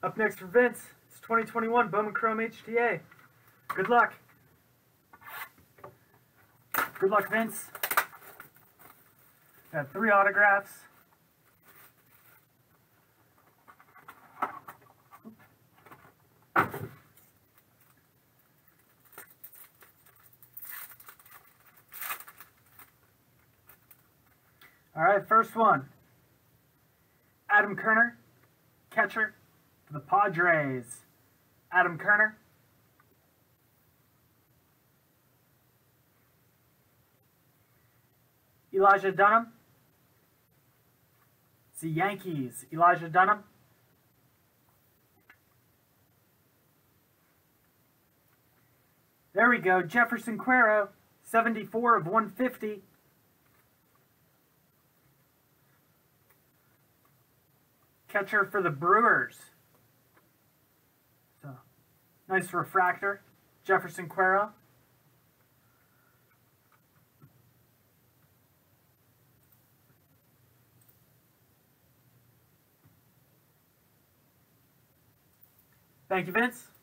Up next for Vince, it's 2021 Bowman Chrome HTA. Good luck. Good luck, Vince. Got 3 autographs. All right, first one. Adam Kerner, catcher for the Padres. Adam Kerner. Elijah Dunham. It's the Yankees. Elijah Dunham. There we go. Jefferson Quero, 74 of 150. Catcher for the Brewers. So, nice refractor. Jefferson Quero. Thank you, Vince.